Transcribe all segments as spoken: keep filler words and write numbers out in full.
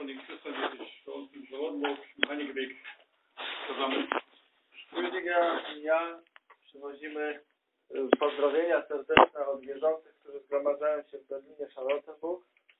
von den Geschwistern, die sich für uns in Rotenburg im Heiligenweg versammeln. Rüdiger i ja przywozimy pozdrowienia serdeczne od wierzących, którzy zgromadzają się w Berlinie, Charlottenburg.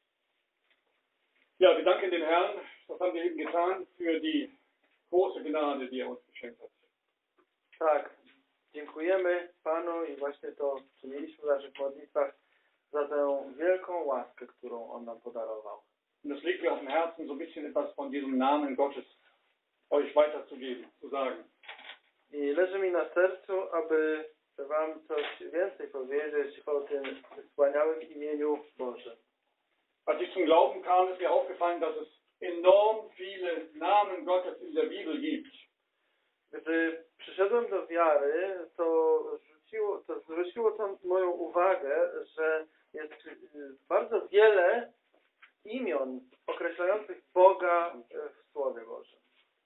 Ja, wir danken dem Herrn, das haben wir eben getan, für die große Gnade, die er uns geschenkt hat. Tak, dziękujemy Panu i właśnie to czyniliśmy w naszych modlitwach za tę wielką łaskę, którą On nam podarował. Und das liegt mir auf dem Herzen, so ein bisschen etwas von diesem Namen Gottes euch weiterzugeben, zu sagen. I leży mi na sercu, aby Wam coś więcej powiedzieć o tym wspaniałym imieniu Bożym. Als ich zum Glauben kam, ist mir aufgefallen, dass es enorm viele Namen Gottes in der Bibel gibt. Gdy przyszedłem do wiary, to zwróciło to, zwróciło to moją uwagę, że jest bardzo wiele imion określających Boga w Słowie Bożym.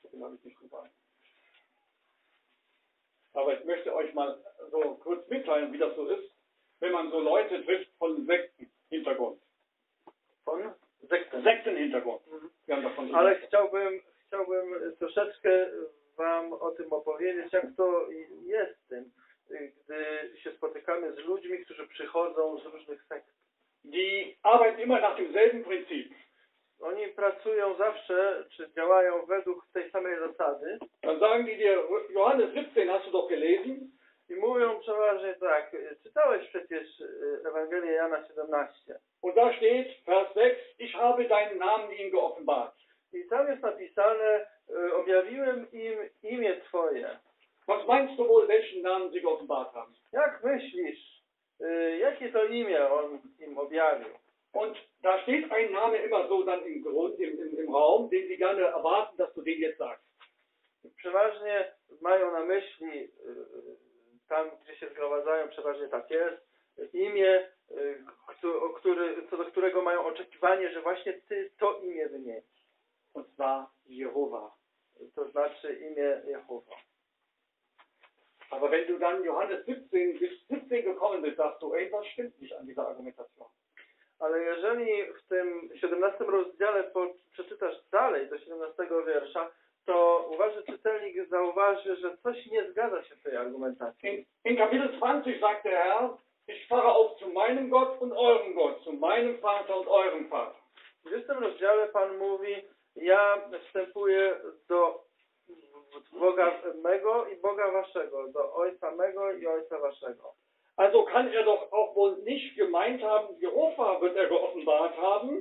Aber ich möchte euch mal so kurz mitteilen, wie das so ist, wenn man so Leute trifft von Sektenhintergrund. Von Sekten. Sektenhintergrund. Wir haben davon Ale chciałbym, chciałbym troszeczkę Wam o tym opowiedzieć, jak to jest z tym, gdy się spotykamy z ludźmi, którzy przychodzą z różnych sekt. Die arbeiten immer nach demselben Prinzip. Oni pracują zawsze, czy działają według tej samej zasady. Dann sagen die dir, Johannes siebzehn hast du doch gelesen? I mówią przeważnie tak, czytałeś przecież Ewangelię Jana siedemnaście. Und da steht, Vers sechs, ich habe deinen Namen ihnen geoffenbart. I tam jest napisane, objawiłem im imię Twoje. Was meinst du wohl, welchen Namen sie geoffenbart haben? Jak myślisz, jakie to imię on im objawił? Und da steht ein Name immer so dann im Grund, im, im, im Raum, den sie gerne erwarten, dass du den jetzt sagst. Przeważnie mają na myśli, tam gdzie się zgromadzają, przeważnie tak jest, imię, który, co do którego mają oczekiwanie, że właśnie Ty to imię wymienisz. Und zwar Jehova. To znaczy imię Jehowa. Aber wenn du dann Johannes siebzehn bis siebzehn gekommen bist, sagst du, etwas stimmt nicht an dieser Argumentation. Ale jeżeli w tym siedemnastym rozdziale po, przeczytasz dalej do siedemnastego wiersza, to uważy czytelnik zauważy, że coś nie zgadza się w tej argumentacji. In, in Kapitel zwanzig sagt der Herr, ich fahre auf zu meinem Gott und eurem Gott, zu meinem Vater und eurem Vater. W dwudziestym rozdziale Pan mówi, ja wstępuję do Boga mego i Boga waszego, do Ojca mego i Ojca waszego. Also kann er doch auch wohl nicht gemeint haben, Jehova wird er geoffenbart haben,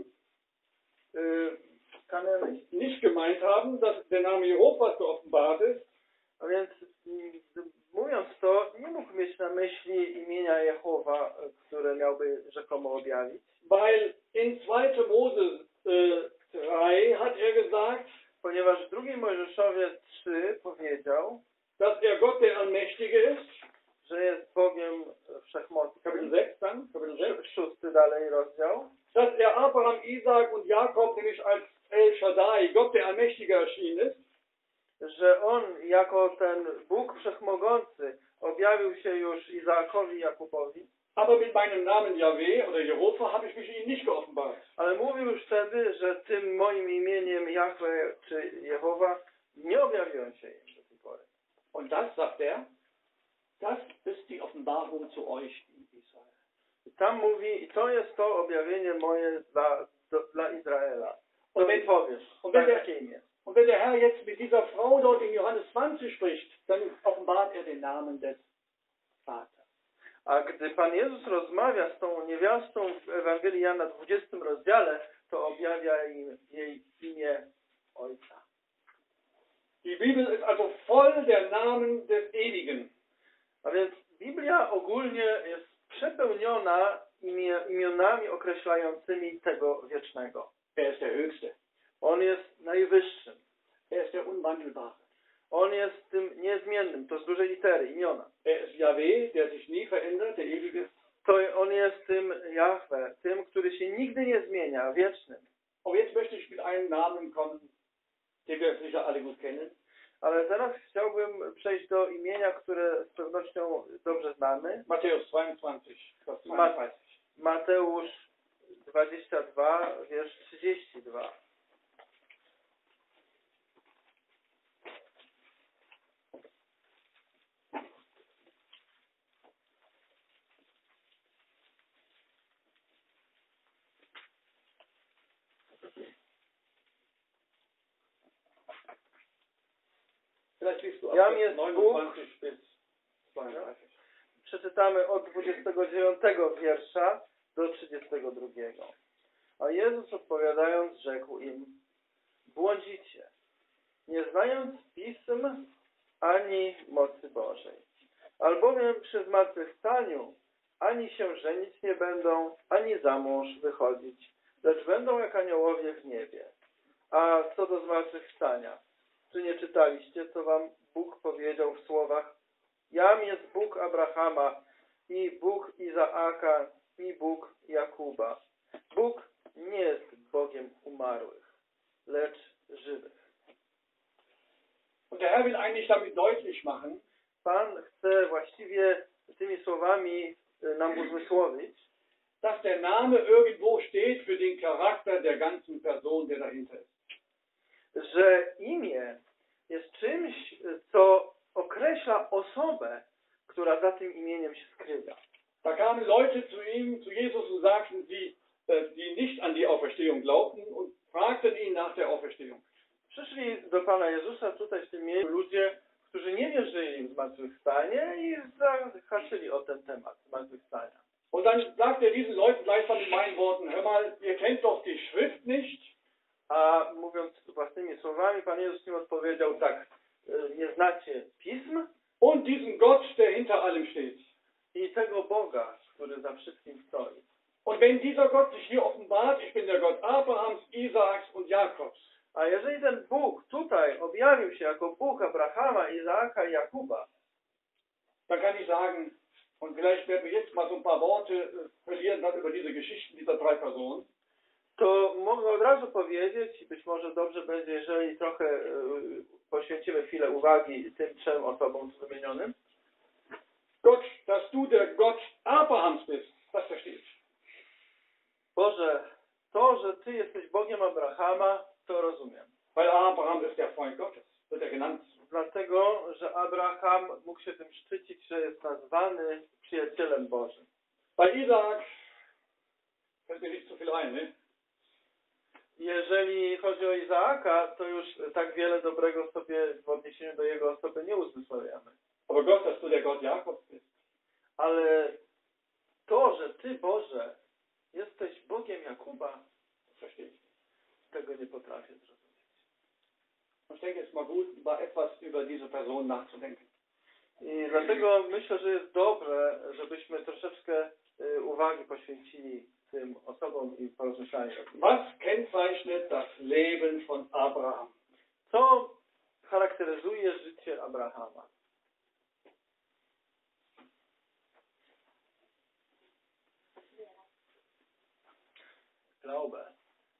Yy, kann er nicht? nicht gemeint haben, dass der Name Jehovas geoffenbart ist. A więc mówiąc to, nie mógł mieć na myśli imienia Jehowa, które miałby rzekomo objawić. Weil in zweiter Mose äh, drei hat er gesagt, Ponieważ w drugiej Mojżeszowie trzy powiedział, dass er Gott der Allmächtige ist. że jest Bogiem Wszechmocnym. Kapitel sechs dann, Kapitel sechs. Szósty dalej rozdział. Dass er Abraham, Isaac und Jakob nämlich als El Shaddai, Gott der Allmächtige erschienen ist. Że on jako ten Bóg Wszechmogący objawił się już Izaakowi i Jakubowi. Aber mit meinem Namen Yahweh oder Jehova habe ich mich ihnen nicht geoffenbart. Ale mówił już wtedy, że tym moim imieniem Jahwe czy Jehowa nie objawiłem się im do tej pory. Und das, sagt er, das ist die Offenbarung zu euch in Israel. I tam mówi, i to jest to objawienie moje dla, do, dla Izraela. To Und mi wenn, powiesz, und, tak wenn der, jakie imię. und wenn der Herr jetzt mit dieser Frau dort in Johannes zwanzig spricht, dann offenbart er den Namen des Vaters. A gdy Pan Jezus rozmawia z tą niewiastą w Ewangelii Jana dwudziestym rozdziale, to objawia im jej imię Ojca. Die Bibel ist also voll der Namen des Ewigen. A więc Biblia ogólnie jest przepełniona imie, imionami określającymi tego wiecznego. Er ist der Höchste. On jest najwyższym. Er ist der Unwandelbare. On jest tym niezmiennym, to z dużej litery, imiona. Er ist Yahweh, der sich nie verändert, der Ewige. To on jest tym Jahwe, tym, który się nigdy nie zmienia, wiecznym. Aber jetzt möchte ich mit einem Namen kommen, den wir sicher alle gut kennen. Ale teraz chciałbym przejść do imienia, które z pewnością dobrze znamy. Matthäus zweiundzwanzig, Vers zweiunddreißig. Mateusz dwadzieścia dwa, wiersz trzydzieści dwa. Vielleicht liest du ab Jam jest neunundzwanzig Bóg. bis zweiunddreißig. Przeczytamy od dwudziestego dziewiątego wiersza do trzydziestego drugiego. A Jezus odpowiadając rzekł im: błądzicie, nie znając pism ani mocy Bożej. Albowiem przy zmartwychwstaniu ani się żenić nie będą, ani za mąż wychodzić, lecz będą jak aniołowie w niebie. A co do zmartwychwstania, czy nie czytaliście, co wam Bóg powiedział w słowach: Jam jest Bóg Abrahama i Bóg Izaaka i Bóg Jakuba. Bóg nie jest Bogiem umarłych, lecz żywych. Und der Herr will eigentlich damit deutlich machen, Pan chce właściwie tymi słowami nam uzmysłowić, dass der Name irgendwo steht für den Charakter der ganzen Person, der dahinter ist. że imię jest czymś, co określa osobę, która za tym imieniem się skrywa. Da kamen Leute zu ihm, zu Jesus und sagten, die, äh, die nicht an die Auferstehung glaubten und fragten ihn nach der Auferstehung. Przyszli do Pana Jezusa tutaj w tym miejscu ludzie, którzy nie wierzyli w zmartwychwstanie i zahaczyli o ten temat zmartwychwstania. Und dann sagt er diesen Leuten gleichsam mit meinen Worten: Hör mal, ihr kennt doch die Schrift nicht. A mówiąc własnymi słowami, Pan Jezus im odpowiedział tak: nie znacie pism Und diesen Gott, der hinter allem steht. i tego Boga, który za wszystkim stoi. Und wenn dieser Gott sich hier offenbart, ich bin der Gott Abrahams, Isaaks und Jakobs. A jeżeli ten Bóg tutaj objawił się jako Bóg Abrahama, Izaaka i Jakuba, dann kann ich sagen, und vielleicht werden wir jetzt mal so ein paar Worte äh, verlieren dann über diese Geschichten dieser drei Personen. to mogę od razu powiedzieć, i być może dobrze będzie, jeżeli trochę e, poświęcimy chwilę uwagi tym trzem osobom tu wymienionym. Gott, dass du der Gott Abrahams bist, das verstehe ich. Boże, to, że Ty jesteś Bogiem Abrahama, to rozumiem. Weil Abraham ist der Freund Gottes, wird er genannt. Dlatego, że Abraham mógł się tym szczycić, że jest nazwany przyjacielem Bożym. Bei Isaak fällt mir nicht so viel ein, ne? Jeżeli chodzi o Izaaka, to już tak wiele dobrego sobie w odniesieniu do jego osoby nie uzmysławiamy. Aber Gott, dass du der Gott Jakobs bist. Ale to, że Ty, Boże, jesteś Bogiem Jakuba, Das verstehe ich. tego nie potrafię zrozumieć. Ich denke, es ist mal gut, über etwas über diese Person nachzudenken. I dlatego myślę, że jest dobre, żebyśmy troszeczkę y, uwagi poświęcili tym osobom i porozmyślali. Was kennzeichnet das Leben von Abraham? Co charakteryzuje życie Abrahama? Glaube.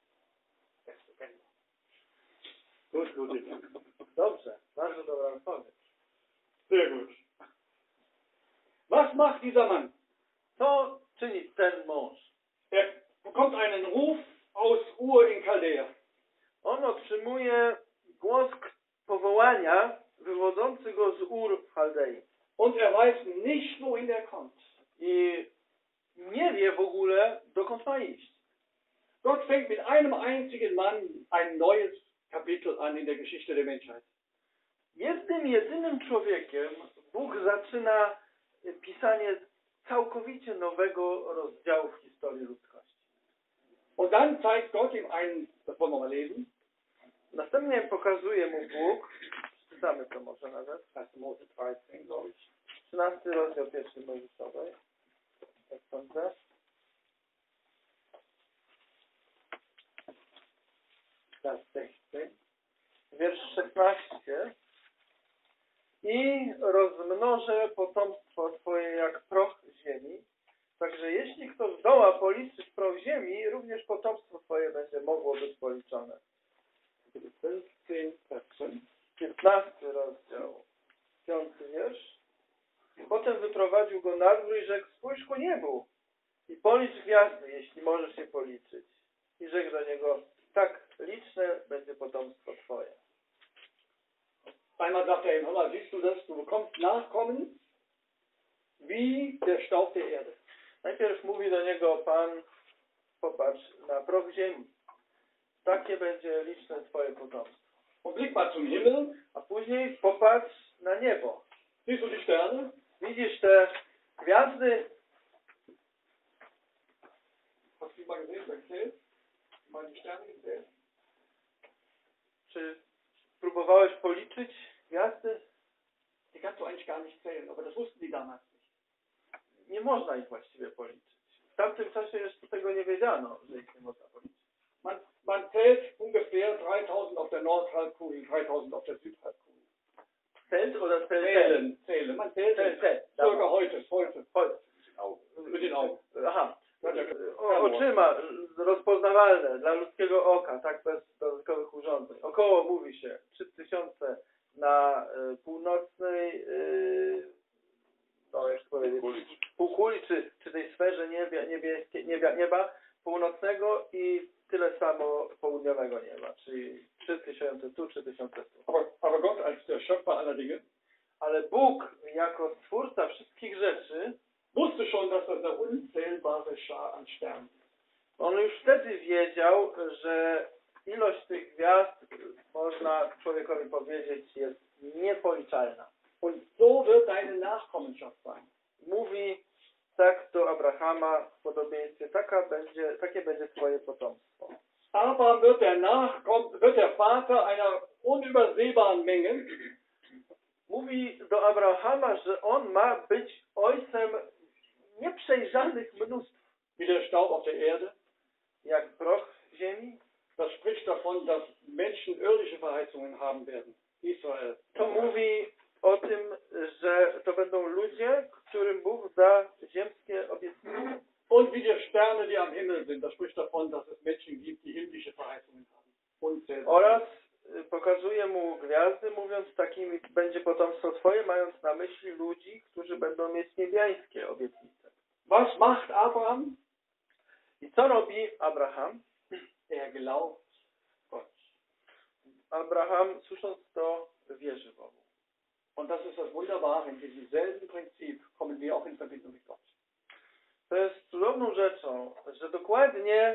Gut, Ludwig. Dobrze, bardzo dobra odpowiedź. Sehr gut. Was macht dieser Mann? Co czyni ten mąż? Er bekommt einen Ruf aus Ur in Chaldea. On otrzymuje głos powołania wywodzący go z Ur w Chaldei. Und er weiß nicht, wohin er kommt. I nie wie w ogóle, dokąd ma iść. Gott fängt mit einem einzigen Mann ein neues Kapitel an in der Geschichte der Menschheit. Jednym, jedynym człowiekiem Bóg zaczyna pisanie całkowicie nowego rozdziału w historii ludzkości. Und dann zeigt Gott ihm einen, das wollen wir mal lesen. Następnie pokazuje mu Bóg, czytamy to może nawet, erster Mose dreizehn, glaube ich. trzynasty rozdział pierwszy Mojżeszowej, jak sądzę. Vers sechzehn. Wiersz szesnasty. I rozmnożę potomstwo Twoje jak proch ziemi. Także jeśli kto zdoła policzyć proch ziemi, również potomstwo Twoje będzie mogło być policzone. piętnasty rozdział, piąty wiersz. Potem wyprowadził go na dwór i rzekł: spójrz ku niebu i policz gwiazdy, jeśli możesz je policzyć. I rzekł do niego: tak liczne będzie potomstwo Twoje. Einmal sagt er ihm: hör mal, siehst du das? Du bekommst Nachkommen wie der Staub der Erde. Najpierw mówi do niego Pan: popatrz na proch ziemi. Takie będzie liczne Twoje potomstwo. Und blick mal zum Himmel. A później popatrz na niebo. Siehst du die Sterne? Widzisz te gwiazdy? Hast du die mal gesehen, gezählt? Mal die Sterne gezählt? Czy próbowałeś policzyć gwiazdy? Die kannst du eigentlich gar nicht zählen, aber das wussten die damals nicht. Nie można ich właściwie policzyć. W tamtym czasie jeszcze tego nie wiedziano, że ich nie można policzyć. Man, man zählt ungefähr dreitausend auf der Nordhalbkugel, dreitausend auf der Südhalbkugel. Zählt oder zählt? Zählen, zählen. Man zählt Zählt, zählt. circa heute, heute. Heute. Mit den Augen. Aha. Ja, ja. O, oczyma rozpoznawalne dla ludzkiego oka, tak, bez dodatkowych urządzeń. Około mówi się trzy tysiące na y, północnej y, no, jak to powiedzieć, półkuli, czy, czy tej sferze niebia, niebieskie, niebia, nieba północnego i tyle samo południowego nieba, czyli trzy tysiące tu, trzy tysiące tu. Aber, aber Gott als der Schöpfer aller Dinge Ale Bóg jako Stwórca wszystkich rzeczy, wusste schon, dass das eine unzählbare Schar an Sternen ist. on już wtedy wiedział, że ilość tych gwiazd, można człowiekowi powiedzieć, jest niepoliczalna. Und so wird deine Nachkommenschaft sein. Mówi tak do Abrahama w podobieństwie, taka będzie, takie będzie twoje potomstwo. Abraham wird der, Nachkomm wird der Vater einer unübersehbaren Menge. Mówi do Abrahama, że on ma być ojcem nieprzejrzanych mnóstw, Wie der Staub auf der Erde. jak proch ziemi. Das spricht davon, dass Menschen irdische Verheißungen haben werden. Israel. To mówi o tym, że to będą ludzie, którym Bóg da ziemskie obietnice. Und wie die Sterne, die am Himmel sind. Das spricht davon, dass es Menschen gibt, die himmlische Verheißungen haben. Unzählbar. Oraz pokazuje mu gwiazdy, mówiąc takimi będzie potomstwo twoje, mając na myśli ludzi, którzy będą mieć niebiańskie obietnice. Was macht Abraham? I co robi Abraham? Er glaubt Gott. Abraham, słysząc to, wierzy Bogu. Und das ist das Wunderbare. In diesem selben Prinzip kommen wir auch in Verbindung mit Gott. To jest cudowną rzeczą, że dokładnie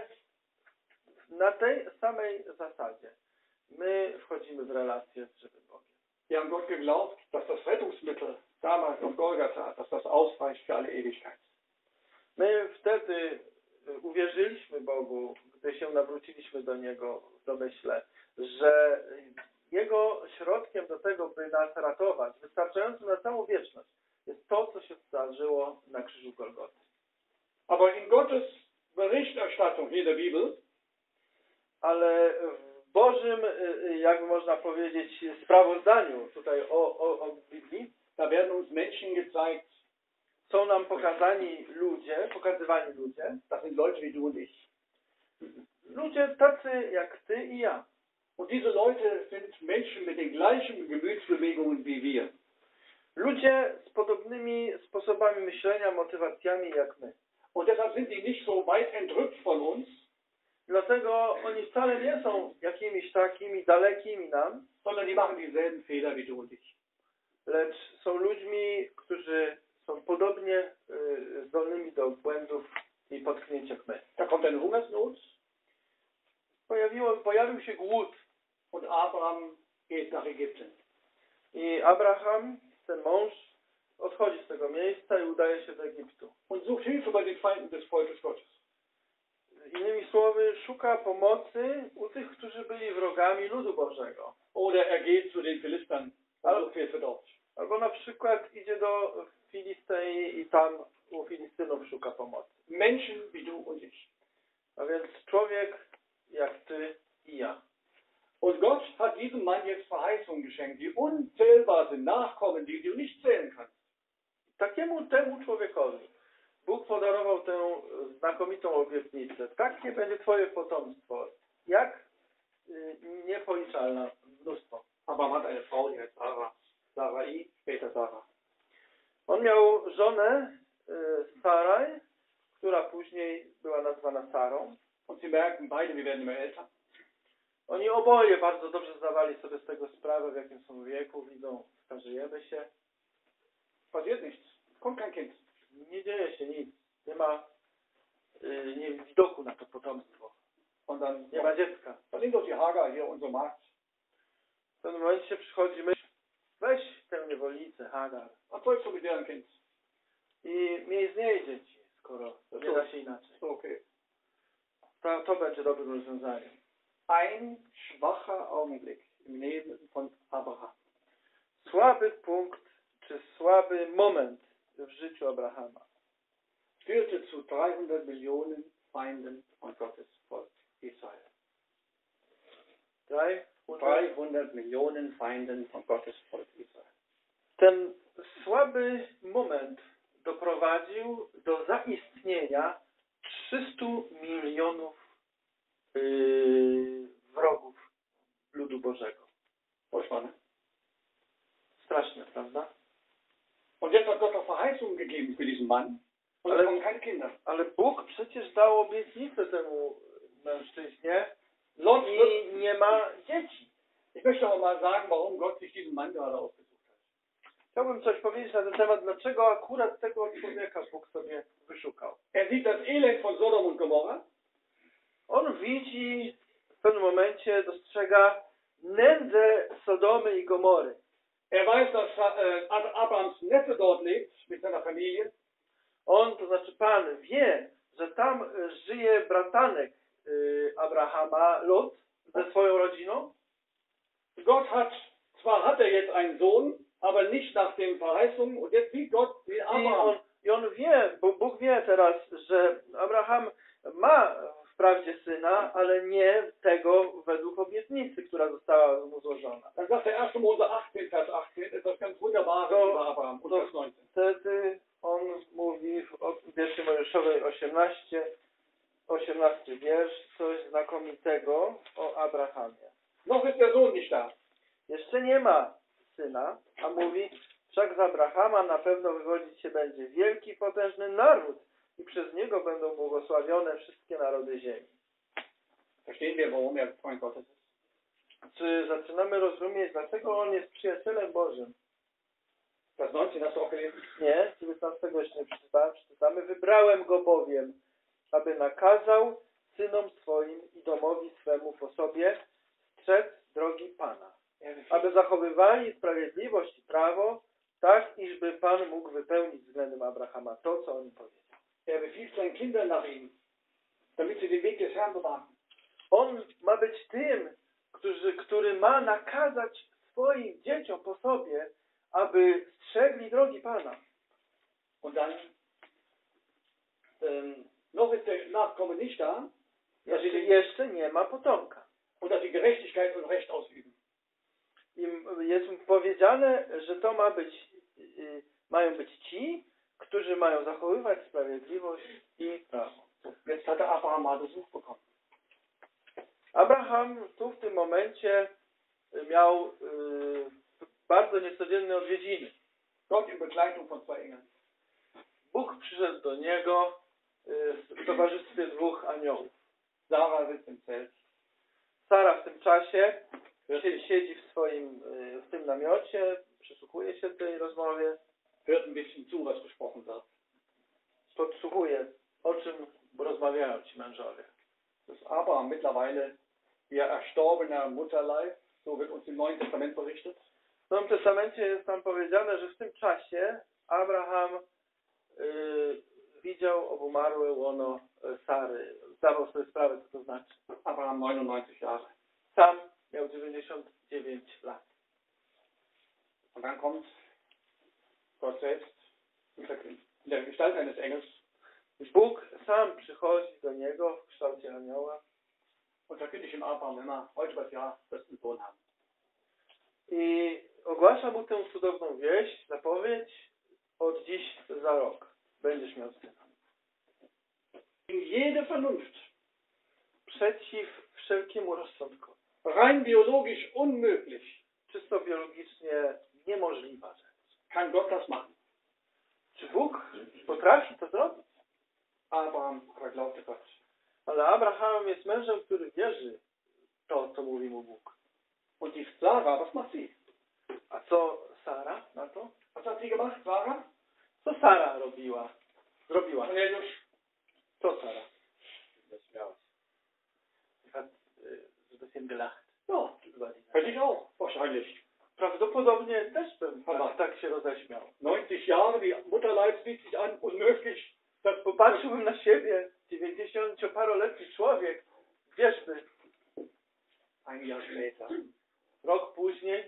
na tej samej zasadzie my wchodzimy w relację z żywym Bogiem. Wir haben Gott geglaubt, dass das Rettungsmittel damals auf Golgatha, dass das ausreicht für alle Ewigkeit. My wtedy uwierzyliśmy Bogu, gdy się nawróciliśmy do Niego w domyśle, że Jego środkiem do tego, by nas ratować, wystarczającym na całą wieczność, jest to, co się zdarzyło na krzyżu Golgoty. Aber in Gottes Berichterstattung hier der Bibel, ale w Bożym, jakby można powiedzieć, sprawozdaniu tutaj o, o, o Biblii, da werden uns Menschen gezeigt, są nam pokazani ludzie, pokazywani ludzie, das sind Leute wie du und ich. ludzie tacy jak ty i ja. Und diese Leute sind Menschen mit den gleichen Gemütsbewegungen wie wir. Ludzie z podobnymi sposobami myślenia, motywacjami jak my. Und deshalb sind die nicht so weit entrückt von uns, Dlatego oni wcale nie są jakimiś takimi dalekimi nam, sondern die machen dieselben Fehler wie du und ich. lecz są ludźmi, którzy są podobnie y, zdolnymi do błędów i potknięć jak my. Da kommt eine Hungersnot Pojawiło, pojawił się głód und Abraham geht nach Ägypten. i Abraham, ten mąż, odchodzi z tego miejsca i udaje się do Egiptu. Und sucht Hilfe bei den Feinden des Volkes Gottes. Innymi słowy, szuka pomocy u tych, którzy byli wrogami ludu Bożego. Oder er geht zu den Philistern und sucht Hilfe dort. Albo na przykład idzie do Filistei i tam u Filistynów szuka pomocy. Menschen wie du und ich. A więc człowiek jak ty i ja. Und Gott hat diesem Mann jetzt Verheißungen geschenkt, die unzählbar sind, Nachkommen, die du nicht zählen kannst. Takiemu temu człowiekowi Bóg podarował tę znakomitą obietnicę. Takie będzie twoje potomstwo. Jak y, niepoliczalne mnóstwo. Abraham hat eine Frau, die heißt Sarah. Sarai, später Sarah. On miał żonę y, Saraj, która później była nazwana Sarą. Und sie merken beide, wir werden immer älter. Oni oboje bardzo dobrze zdawali sobie z tego sprawę, w jakim są wieku, widzą, starzejemy się. Passiert nichts. Kommt kein Kind. Nie dzieje się nic. Nie ma y, nie, widoku na to potomstwo. Und dann, Nie ma dziecka. dann nimmt doch die Hagar hier, unsere Magd. pewnym momencie przychodzi myśl, weź tę niewolnicę, Hagar, a zeug so mit deren Kind. i miej z niej dzieci, skoro nie da się inaczej. Okay. To, to będzie dobrym rozwiązaniem. Ein schwacher Augenblick im Leben von Abraham. Słaby punkt, czy słaby moment w życiu Abrahama Führte zu dreihundert Millionen Feinden von Gottes Volk Israel. dreihundert Millionen Feinden von Gottes Volk Israel. Ten słaby moment doprowadził do zaistnienia trzystu milionów yy, wrogów ludu Bożego. Furchtbar, ne? Straszne, prawda? Und jetzt hat Gott noch Verheißungen gegeben für diesen Mann. Und Ale- es kommen keine Kinder. Ale Bóg przecież dał obietnicę temu mężczyźnie Lot wird, i nie ma dzieci. ich möchte aber mal sagen, warum Gott sich diesen Mann gerade ausgesucht hat. Chciałbym coś powiedzieć na ten temat, dlaczego akurat tego człowieka Bóg sobie wyszukał. Er sieht das Elend von Sodom und Gomorra. On widzi, w pewnym momencie dostrzega nędzę Sodomy i Gomory. Er weiß, dass äh, Abrahams Neffe dort lebt mit seiner Familie. On, to znaczy Pan, wie, że tam e, żyje bratanek y, Abrahama, Lot, ze swoją rodziną. Gott hat, zwar hat er jetzt einen Sohn, aber nicht nach den Verheißungen. Und jetzt sieht Gott den I Abraham. on, I on wie, bo Bóg wie teraz, że Abraham ma wprawdzie syna, ale nie tego według obietnicy, która została mu złożona. Dann sagt der erste Mose achtzehn, Vers achtzehn, etwas ganz Wunderbares So, über Abraham. Und so. Vers neunzehn. Wtedy on mówi w wierszy Mojżeszowej osiemnaście, osiemnasty wiersz, coś znakomitego o Abrahamie. Noch ist der Sohn nicht da. Jeszcze nie ma syna, a mówi, wszak z Abrahama na pewno wywodzić się będzie wielki, potężny naród i przez niego będą błogosławione wszystkie narody ziemi. Verstehen wir, warum er Freund Gottes ist? Czy zaczynamy rozumieć, dlaczego on jest przyjacielem Bożym? Vers neunzehn hast du auch gelesen? Nie, dziewiętnastego jeszcze nie przeczytałem, przeczytamy. Wybrałem go bowiem, aby nakazał synom swoim i domowi swemu po sobie strzec drogi Pana, aby zachowywali sprawiedliwość i prawo, tak iżby Pan mógł wypełnić względem Abrahama to, co on powiedział. Er befiehlt seinen Kindern nach ihm, damit sie den Weg des Herrn bewahren. On ma być tym, który, który ma nakazać swoim dzieciom po sobie, aby strzegli drogi Pana. Und dann, ähm, noch ist der Nachkomme nicht da, dass sie Jeszcze, den, jeszcze nie ma potomka. und dass sie Gerechtigkeit und Recht ausüben. I jest mu powiedziane, że to ma być, y, mają być ci, którzy mają zachowywać sprawiedliwość i prawo. Jetzt hat der Abraham mal Besuch bekommen. Abraham tu w tym momencie miał y, bardzo niecodzienne odwiedziny. Gott in Begleitung von zwei Engeln. Bóg przyszedł do niego y, w towarzystwie dwóch aniołów. Sarah sitzt im Zelt. Sara w tym czasie Hört sie- sich, siedzi w swoim y, w tym namiocie, przysłuchuje się tej rozmowie, hört ein bisschen zu, was gesprochen wird. podsłuchuje, o czym rozmawiają ci mężowie. Das Abraham mittlerweile ihr erstorbener Mutterleib, so wird uns im Neuen Testament berichtet. W Nowym Testamencie jest tam powiedziane, że w tym czasie Abraham y, widział obumarłe łono y, Sary. Zdawał sobie sprawę, co to znaczy. Abraham neunundneunzig Jahre. Sam miał dziewięćdziesiąt dziewięć lat. Und dann kommt Gott selbst in der in der Gestalt eines Engels Bóg sam przychodzi do niego w kształcie anioła und verkündigt dem Abraham immer, heute das Jahr wirst du einen Sohn haben. i ogłasza mu tę cudowną wieść, zapowiedź, od dziś za rok będziesz miał syna. In jede Vernunft, Przeciw wszelkiemu rozsądkowi. rein biologisch unmöglich, Czysto biologicznie niemożliwa rzecz. kann Gott das machen. Czy Bóg potrafi to zrobić? Abraham aber glaubte Gott. Ale Abraham jest mężem, który wierzy w to, co mówi mu Bóg. Und die Sarah, was macht sie? A co Sara na to? Was hat sie gemacht, Sarah? Co Sara robiła? Zrobiła. Cornelius, Co Sara? das wär's. Sie hat äh, so ein bisschen gelacht Ja, über diese Hätte ich auch, wahrscheinlich. Prawdopodobnie też bym Aha. tak, tak się roześmiał. neunzig Jahre, die Mutterleib sieht sich an, unmöglich. Das Popatrzyłbym na siebie, dziewięćdziesięcioparoletni człowiek, wierzmy, ein Jahr später. rok później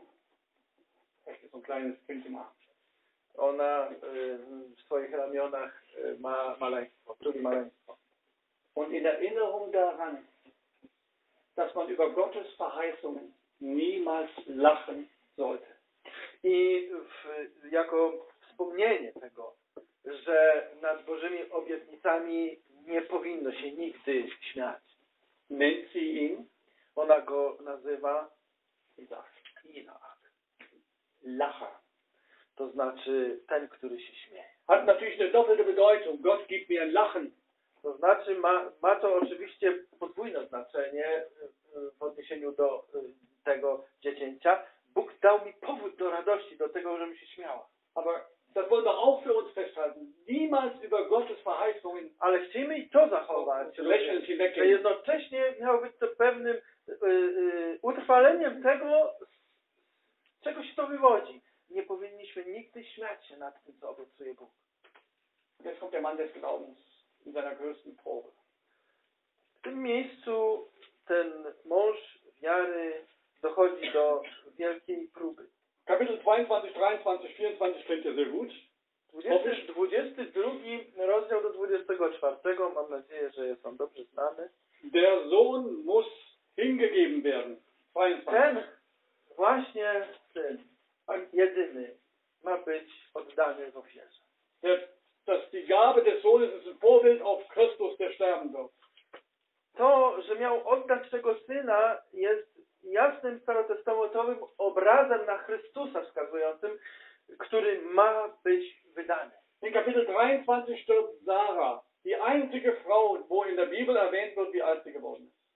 Echt so ein kleines Kind im Arm. ona y, w swoich ramionach y, ma maleństwo, drugie maleństwo. Und in Erinnerung daran, dass man über Gottes Verheißungen niemals lachen sollte. I w, jako wspomnienie tego, że nad Bożymi obietnicami nie powinno się nigdy śmiać. Nennt sie ihn Ona go nazywa Isaac. Izaak. Lacher. To znaczy ten, który się śmieje. Hat natürlich eine doppelte Bedeutung. Gott gibt mir ein Lachen. To znaczy ma, ma to oczywiście podwójne znaczenie w odniesieniu do tego dziecięcia. Bóg dał mi powód do radości, do tego, żebym się śmiała. Aber das wollen wir auch für uns festhalten. Niemals über Gottes Verheißungen Ale chcielibyśmy i to zachować, lächelnd że hinweggehen. jednocześnie miało być to pewnym y, y, utrwaleniem tego, z czego się to wywodzi. Nie powinniśmy nigdy śmiać się nad tym, co obiecuje Bóg. Jetzt kommt der Mann des Glaubens in seiner größten Probe. W tym miejscu ten mąż wiary dochodzi do wielkiej próby. Kapitel zweiundzwanzig, dreiundzwanzig, vierundzwanzig kennt ihr sehr gut. dwudziesty, dwudziesty drugi rozdział do dwudziestego czwartego. Mam nadzieję, że jest on dobrze znany. Der Sohn muss hingegeben werden. zweiundzwanzig. Ten właśnie syn, jedyny, ma być oddany w ofierze. Der, dass die Gabe des Sohnes ist ein Vorbild auf Christus, der sterben wird. To, że miał oddać tego syna, jest jasnym starotestamentowym obrazem na Chrystusa wskazującym, który ma być wydany. In Kapitel dreiundzwanzig stirbt Sarah, die einzige Frau, wo in der Bibel erwähnt wird, wie alt sie geworden ist.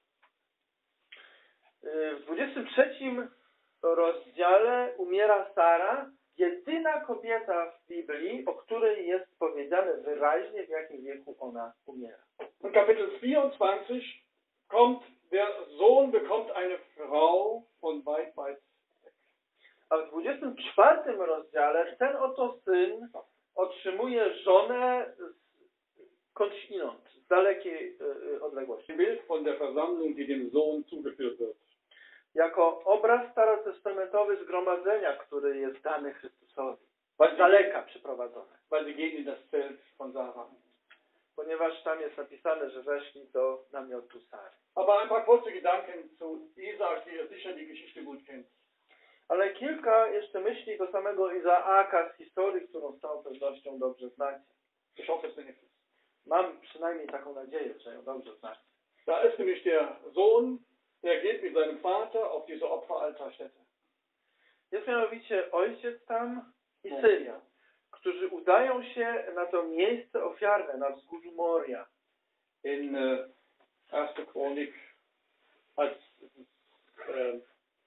W dwudziestym trzecim rozdziale umiera Sara, jedyna kobieta w Biblii, o której jest powiedziane wyraźnie, w jakim wieku ona umiera. In Kapitel vierundzwanzig kommt, der Sohn bekommt eine Frau von weit, weit weg. A w dwudziestym czwartym rozdziale ten oto syn otrzymuje żonę skądś inąd, z dalekiej y, odległości. Ein Bild von der Versammlung, die dem Sohn zugeführt wird. Jako obraz starotestamentowy zgromadzenia, który jest dany Chrystusowi. Weil Z sie, daleka przyprowadzone. weil sie gehen in das Zelt von Sarah. Ponieważ tam jest napisane, że weszli do namiotu Sary. Aber ein paar kurze Gedanken zu Isaac, die ihr sicher die Geschichte gut kennt. Ale kilka jeszcze myśli do samego Izaaka z historii, którą z całą pewnością dobrze znacie. Ich hoffe es wenigstens. Mam przynajmniej taką nadzieję, że ją dobrze znacie. Da ist nämlich der Sohn, der geht mit seinem Vater auf diese Opferaltarstätte. Jest mianowicie ojciec tam i syn, którzy udają się na to miejsce ofiarne na wzgórzu Moria. In äh, erste Chronik, als äh,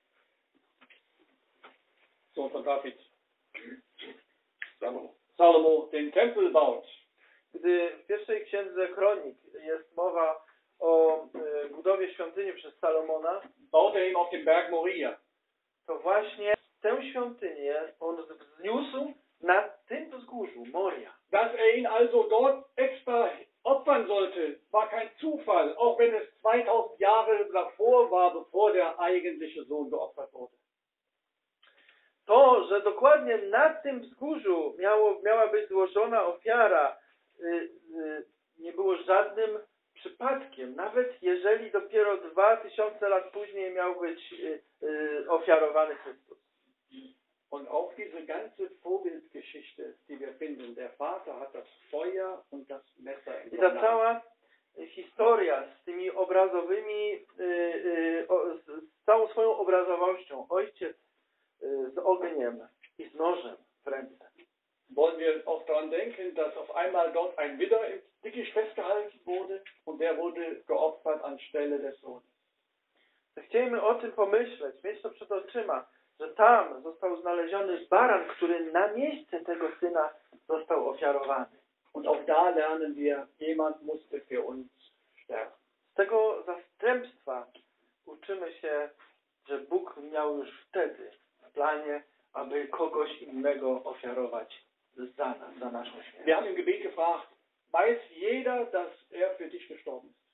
Sohn von David, Salomo, Salomo den Tempel baut. Gdy w pierwszej księdze Kronik jest mowa o y, budowie świątyni przez Salomona, baut er ihm auf dem Berg Moria. to właśnie tę świątynię on wzniósł na tym wzgórzu Moria. Dass er ihn also dort extra opfern sollte, war kein Zufall, auch wenn es zweitausend Jahre davor war, bevor der eigentliche Sohn geopfert wurde. To, że dokładnie na tym wzgórzu miało, miała być złożona ofiara, y, y, nie było żadnym przypadkiem. Nawet jeżeli dopiero dwa tysiące lat później miał być y, y, ofiarowany Chrystus. Und auch diese ganze Vorbildgeschichte, die wir finden, der Vater hat das Feuer und das Messer in I der ta Hand. cała historia z tymi obrazowymi, y, y, o, z, z całą swoją obrazowością. Ojciec y, z ogniem i z nożem w ręce. Wollen wir auch daran denken, dass auf einmal dort ein Widder im Dickicht festgehalten wurde und der wurde geopfert anstelle des Sohnes. Chcielibyśmy o tym pomyśleć, mieć to przed oczyma, że tam został znaleziony baran, który na miejsce tego syna został ofiarowany. Und auch da lernen wir, jemand musste für uns sterben. Z tego zastępstwa uczymy się, że Bóg miał już wtedy w planie, aby kogoś innego ofiarować za nas, za naszą śmierć. Wir haben im Gebet gefragt, weiß jeder, dass er für dich gestorben ist?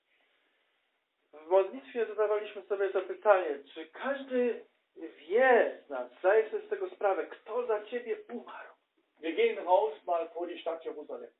W modlitwie zadawaliśmy sobie to pytanie, czy każdy wie z nas, zdaje sobie z tego sprawę, kto za ciebie umarł. Wir gehen raus mal vor die Stadt Jerusalem.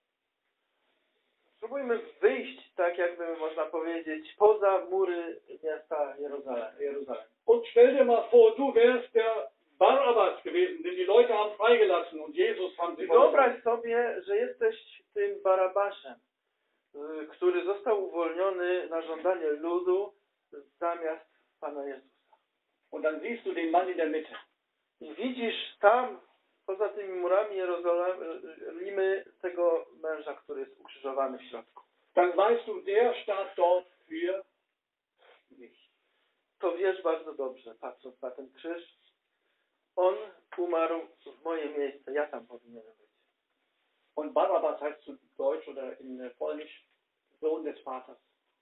Spróbujmy wyjść, tak jakby można powiedzieć, poza mury miasta Jeruzalem. Jeruzalem. Und stell dir mal vor, du wärst der Barabbas gewesen, den die Leute haben freigelassen und Jesus haben sie Wyobraź sobie, że jesteś tym Barabaszem, y, który został uwolniony na żądanie ludu zamiast Pana Jezusa. Und dann siehst du den Mann in der Mitte. I widzisz tam, poza tymi murami Jerozolimy, tego męża, który jest ukrzyżowany w środku. Dann weißt du, der starb dort für mich. To wiesz bardzo dobrze, patrząc na ten krzyż, on umarł w moje miejsce, ja tam powinienem być. Und Barabbas heißt zu Deutsch oder in Polnisch Sohn des Vaters.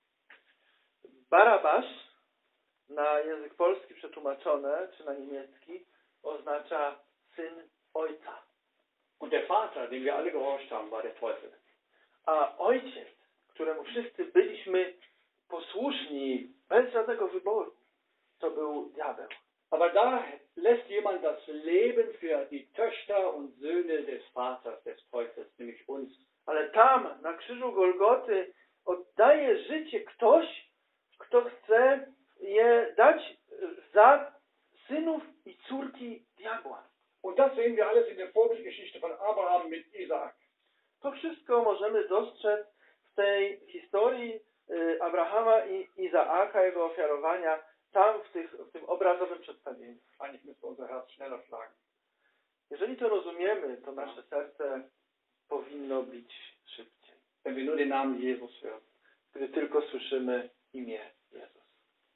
Barabasz na język polski przetłumaczone, czy na niemiecki, oznacza syn ojca. Und der Vater, dem wir alle gehorcht haben, war der Teufel. A ojciec, któremu wszyscy byliśmy posłuszni, bez żadnego wyboru, to był diabeł. Aber da lässt jemand das Leben für die Töchter und Söhne des Vaters, des Teufels, nämlich uns. Ale tam, na krzyżu Golgoty, oddaje życie ktoś, kto chce je dać za synów i córki diabła. Und das sehen wir alles in der Vorbildgeschichte von Abraham mit Isaak. To wszystko możemy dostrzec w tej historii Abrahama i Izaaka, jego ofiarowania, tam w, tych, w tym obrazowym przedstawieniu. Eigentlich müsste unser Herz schneller schlagen. Jeżeli to rozumiemy, to nasze serce powinno bić szybciej. Wenn wir nur den Namen Jesus hören. Gdy tylko słyszymy imię Jezus.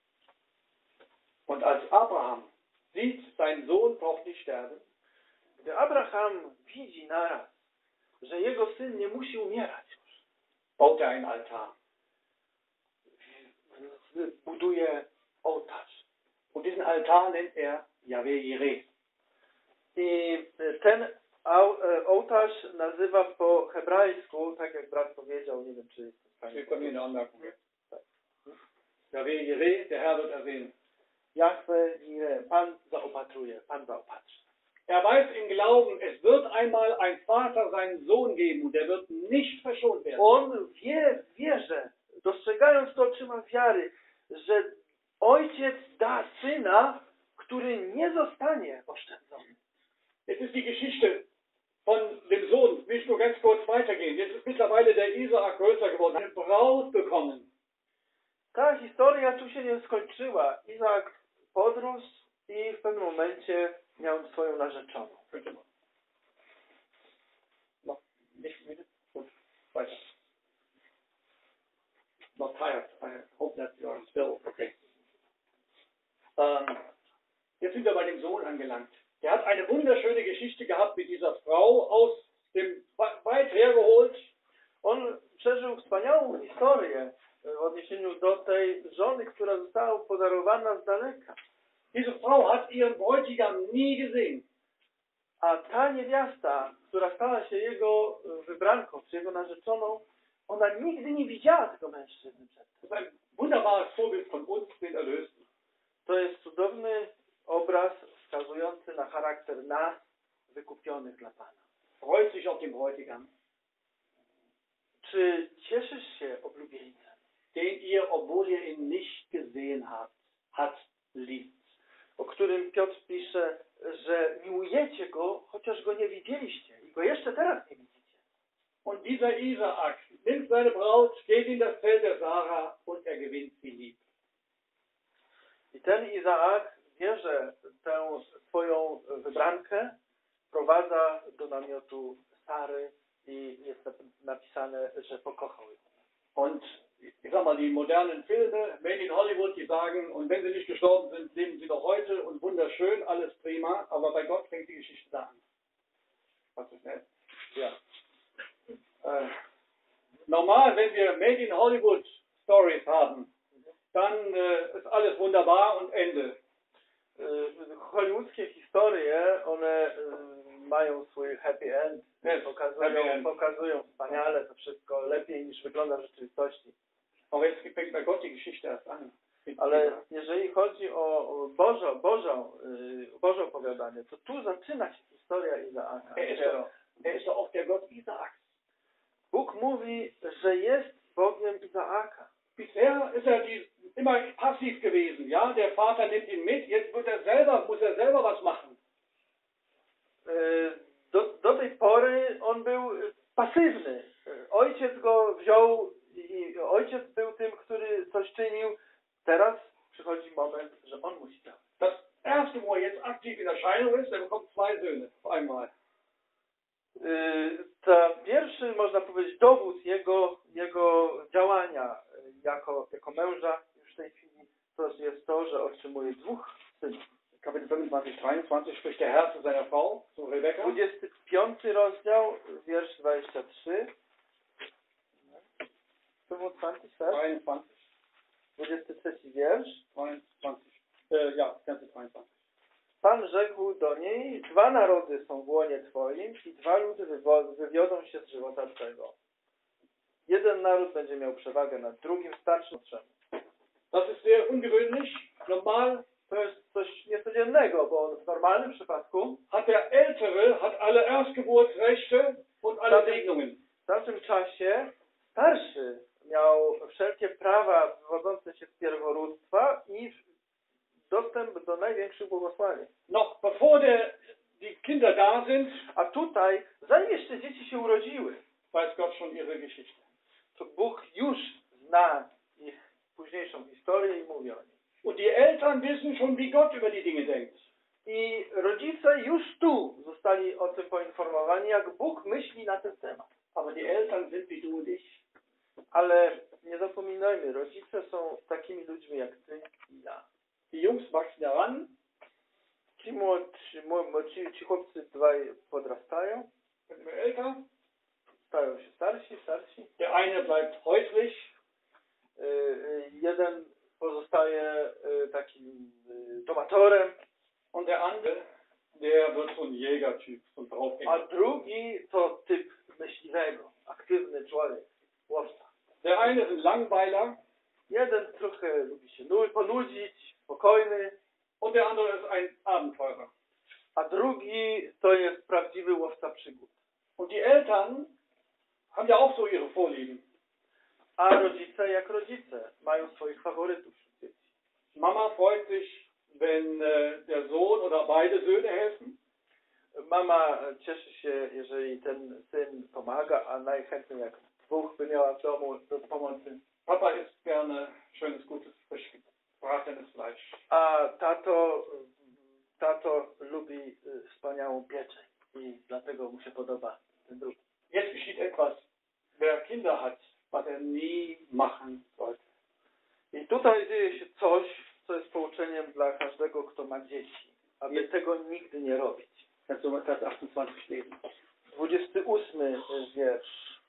Und als Abraham sieht, sein Sohn braucht nicht sterben, Gdy Abraham widzi naraz, że jego syn nie musi umierać już, baut er einen Altar. buduje ołtarz. Und diesen Altar nennt er Yahweh Jireh. I ten ołtarz nazywa po hebrajsku, tak jak brat powiedział, nie wiem czy jest to Steht bei mir in der Anmerkung. Yahweh Jireh, der Herr wird ersehen. Jahwe Jireh, Pan zaopatruje, Pan zaopatrzy. Er weiß im Glauben, es wird einmal ein Vater seinen Sohn geben und der wird nicht verschont werden. On wie w wierze, dostrzegając to oczyma wiary, że ojciec da syna, który nie zostanie oszczędzony. Jetzt ist die Geschichte von dem Sohn, will ich nur ganz kurz weitergehen. Jetzt ist mittlerweile der Isaak größer geworden, hat eine Braut bekommen. Ta historia tu się nie skończyła. Izaak podrósł i w pewnym momencie miał swoją narzeczoną. Könnte man. Noch nicht müde? Gut, weiter. Not tired. I hope that you are still okay. Ähm, jetzt sind wir bei dem Sohn angelangt. Der hat eine wunderschöne Geschichte gehabt mit dieser Frau aus dem weit hergeholt. On przeżył wspaniałą historię w odniesieniu do tej żony, która została podarowana z daleka. Diese Frau hat ihren Bräutigam nie gesehen. A ta niewiasta, która stała się jego wybranką, czy jego narzeczoną, ona nigdy nie widziała tego mężczyzny przedtem. Das ist ein wunderbares Vorbild von uns, den Erlösten. To jest cudowny obraz wskazujący na charakter nas, wykupionych dla Pana. Freut sich auf den Bräutigam, Czy cieszysz się oblubieńcem, den ihr, obwohl ihr ihn nicht gesehen habt, hat liebt. o którym Piotr pisze, że miłujecie go, chociaż go nie widzieliście i go jeszcze teraz nie widzicie. Und dieser Isaak nimmt seine Braut, geht in das Zelt der Sarah und er gewinnt sie lieb. I ten Izaak bierze tę swoją wybrankę, prowadza do namiotu Sary i jest napisane, że pokochał ją. Und ich sag mal, die modernen Filme, made in Hollywood, die sagen, und wenn sie nicht gestorben sind, leben sie doch heute und wunderschön, alles prima, aber bei Gott fängt die Geschichte da an. Was ist nett? Ja. Äh, normal, wenn wir Made in Hollywood Stories haben, dann äh, ist alles wunderbar und Ende. y, hollywoodzkie historie, one y, mają swój happy end, Yes, pokazują, happy end. pokazują wspaniale to wszystko, lepiej niż wygląda w rzeczywistości. Aber jetzt fängt bei Gott die Geschichte erst an. Ale jeżeli chodzi o Boże, Bożą, y, Boże opowiadanie, to tu zaczyna się historia Izaaka. Er ist doch, er ist doch auch der Gott Isaaks. Bóg mówi, że jest Bogiem Izaaka. Bisher ist er die, immer passiv gewesen. Ja, der Vater nimmt ihn mit, jetzt wird er selber, muss er selber was machen. Y, Do, do tej pory on był pasywny. Ojciec go wziął i ojciec był tym, który coś czynił. Teraz przychodzi moment, że on musi działać. Das erste, wo er jetzt aktiv in Erscheinung ist, er bekommt zwei Söhne auf einmal. Yy, to pierwszy, można powiedzieć, dowód jego, jego działania jako, jako męża już w tej chwili to jest to, że otrzymuje dwóch synów. Kapitel fünfundzwanzig, dreiundzwanzig spricht der Herr zu seiner Frau, zu Rebekka. dwudziesty piąty rozdział, wiersz dwudziesty trzeci. fünfundzwanzig, tak? dreiundzwanzig. dwudziesty trzeci wiersz. dreiundzwanzig. Äh, ja, ganze dreiundzwanzig. Pan rzekł do niej, dwa narody są w łonie Twoim i dwa ludy wywo- wywiodą się z żywota Twego. Jeden naród będzie miał przewagę nad drugim, starszym od trzech. Das ist sehr ungewöhnlich. Normal To jest coś niecodziennego, bo w normalnym przypadku hat der Ältere hat alle Erstgeburtsrechte und alle Segnungen. w tamtym czasie starszy miał wszelkie prawa wywodzące się z pierworództwa i dostęp do największych błogosławień. Noch bevor der, die Kinder da sind, A tutaj, zanim jeszcze dzieci się urodziły, weiß Gott schon ihre Geschichte. to Bóg już zna ich późniejszą historię i mówi o niej. Und die Eltern wissen schon, wie Gott über die Dinge denkt. I rodzice już tu zostali o tym poinformowani, jak Bóg myśli na ten temat. Aber die Eltern sind wie du und ich. Ale nie zapominajmy, rodzice są takimi ludźmi jak ty i ja. Die Jungs wachsen heran, Ci młodsi, młodsi, ci chłopcy dwaj podrastają, werden immer älter. stają się starsi, starsi. Der eine bleibt häuslich, Y, y, Jeden pozostaje y, takim y, domatorem, und der andere, der wird so ein Jägertyp, so ein a Draufgänger. drugi to typ myśliwego, aktywny człowiek, łowca. Der eine ist ein Langweiler Jeden trochę lubi się nu- ponudzić, spokojny, und der andere ist ein Abenteurer. a drugi to jest prawdziwy łowca przygód. Und die Eltern haben ja auch so ihre Vorlieben. A rodzice jak rodzice mają swoich faworytów wśród dzieci. Mama freut sich, wenn äh, der Sohn oder beide Söhne helfen. Mama cieszy się, jeżeli ten syn pomaga, a najchętniej jak dwóch by miała w domu do pomocy. Papa isst gerne schönes, gutes, frisch gebratenes Fleisch. A tato, tato lubi y, wspaniałą pieczeń i dlatego mu się podoba ten drugi. Jetzt geschieht etwas, wer Kinder hat, was er nie machen sollte. I tutaj dzieje się coś, co jest pouczeniem dla każdego, kto ma dzieci, aby tego nigdy nie robić. Kannst du mal Vers achtundzwanzig lesen? dwudziesty ósmy wiersz.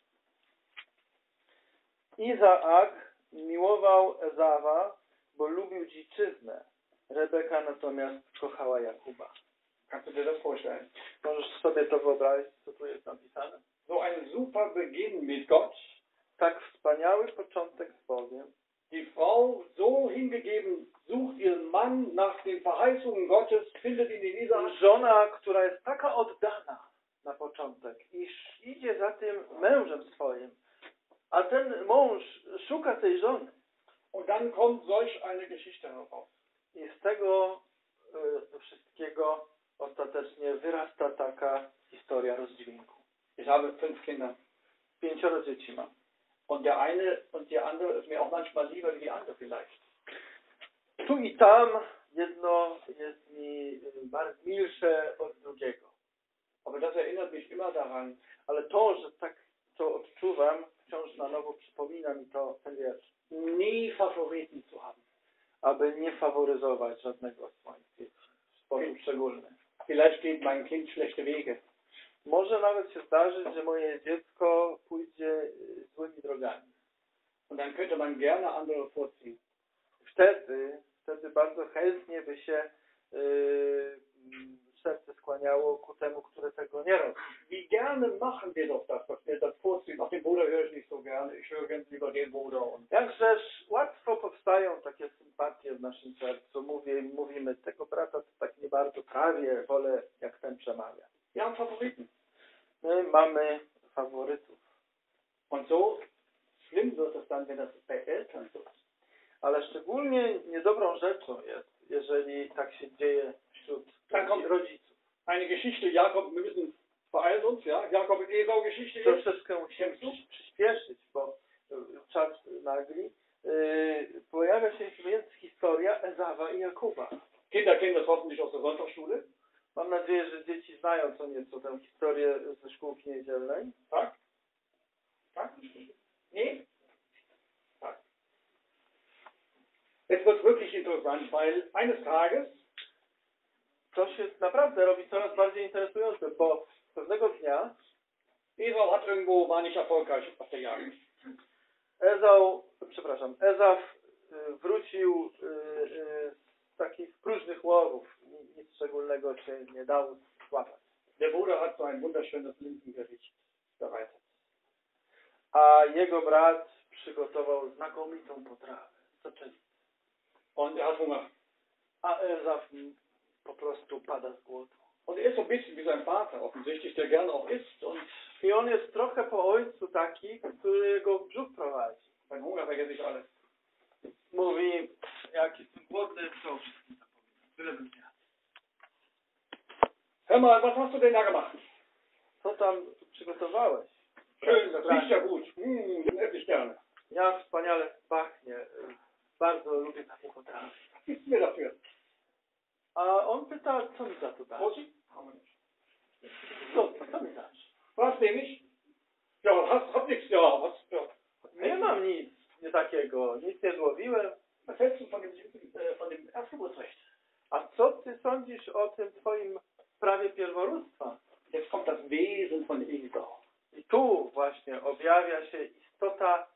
Izaak miłował Ezawa, bo lubił dziczyznę. Rebeka natomiast kochała Jakuba. Kannst du dir das vorstellen? Możesz sobie to wyobrazić, co tu jest napisane? So ein super Beginn mit Gott. Tak wspaniały początek z Bogiem. Die Frau so hingegeben, sucht ihren Mann nach den Verheißungen Gottes, findet ihn in Isaak. Żona, która jest taka oddana na początek, iż idzie za tym mężem swoim, a ten mąż szuka tej żony. Und dann kommt solch eine Geschichte heraus. I z tego y, wszystkiego ostatecznie wyrasta taka historia rozdźwięku. Ich habe fünf Kinder. Pięcioro dzieci mam. Und der eine und die andere ist mir auch manchmal lieber wie die andere vielleicht. Tu i tam jedno jest mi y, bardzo milsze od drugiego. Aber das erinnert mich immer daran, Ale to, że tak to odczuwam, wciąż na nowo przypomina mi to ten wiersz. nie Favoriten zu haben. Aby nie faworyzować żadnego z swoich dzieci w sposób szczególny. Vielleicht geht mein Kind schlechte Wege. Może nawet się zdarzyć, że moje dziecko pójdzie y, złymi drogami. Und dann könnte man gerne andere vorziehen. Wtedy, wtedy bardzo chętnie by się yy, serce skłaniało ku temu, które tego nie robi. Wie gerne machen wir doch das, was wir das vorziehen. Auf den Bruder höre ich nicht so gerne. Ich höre ganz lieber den Bruder. Und Jakżeż łatwo powstają takie sympatie w naszym sercu. Mówię, mówimy, tego brata to tak nie bardzo prawie, wolę jak ten przemawia. wir haben Favoriten. My mamy faworytów. Und so schlimm wird es dann, wenn das bei Eltern so ist. Ale szczególnie niedobrą rzeczą jest, jeżeli tak się dzieje wśród Tak, kom- rodziców. Eine Geschichte, Jakob, wir müssen beeilen uns, ja. Jakob und Esau Geschichte jetzt. Troszeczkę musimy przy- przyspieszyć, bo y, czas nagli. Yy, pojawia się więc historia Ezawa i Jakuba. Kinder kennen das hoffentlich aus der Sonntagsschule. Mam nadzieję, że dzieci znają co nieco tę historię ze szkółki niedzielnej. Tak? Tak? Nee? Tak. Es wird wirklich interessant, weil eines Tages To się naprawdę robi coraz bardziej interesujące, bo pewnego dnia Esau hat irgendwo, war nicht erfolgreich auf der Jagd. Ezau, przepraszam, Ezaf y, wrócił y, y, z takich próżnych łowów. Nic szczególnego się nie dało złapać. Der Bruder hat so ein wunderschönes Lindengericht bereitet. A jego brat przygotował znakomitą potrawę. Soczewicę. Und er hat Hunger. A Ezaf po prostu pada z głodu. Und er ist so ein bisschen wie sein Vater, offensichtlich, der gerne auch isst und I on jest trochę po ojcu taki, który go w brzuch prowadzi. beim Hunger vergesse ich alles. Mówi, jak jestem głodny, to o wszystkim zapominam. Tyle bym zjadł. Hör mal, was hast du denn da gemacht? Co tam przygotowałeś? Schön, das riecht ja gut. Mmh, den esse ich gerne. Ja wspaniale pachnie. Bardzo lubię takie potrawy. Was gibt's mir dafür? A on pyta, co mi za to dasz? Rosi? Haben wir nicht. Co, co mi dasz? Was nehme ich? Ja, hast, hab nix, ja, was, ja. Nie mam nic nie takiego, nic nie złowiłem. Was hältst du von dem, äh, von dem Erstgeburtsrecht? A co ty sądzisz o tym twoim prawie pierworództwa? Jetzt kommt das Wesen von Esau. I tu właśnie objawia się istota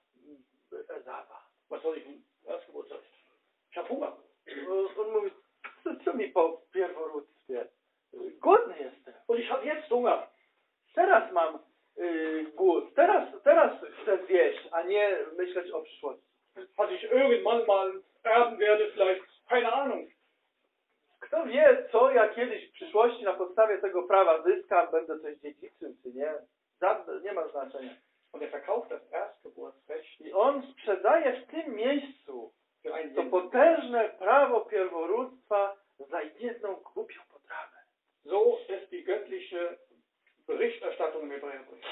Ezawa. Was soll ich denn? Erstgeburtsrecht. Ich hab Hunger. On mówi, co, co mi po pierworództwie? Głodny jestem. Und ich hab jetzt Hunger. Teraz mam yy, głód. Teraz, teraz chcę zjeść, a nie myśleć o przyszłości. Was ich irgendwann mal erben werde, vielleicht, keine Ahnung. Kto wie, co ja kiedyś w przyszłości na podstawie tego prawa zyskam, będę coś dziedziczył, czy nie. Żadne, nie ma znaczenia. Und er verkauft das Erstgeburtsrecht I on sprzedaje w tym miejscu für ein to Sinn. potężne prawo pierworództwa za jedną głupią potrawę. So ist die göttliche Berichterstattung im Hebräerbrief.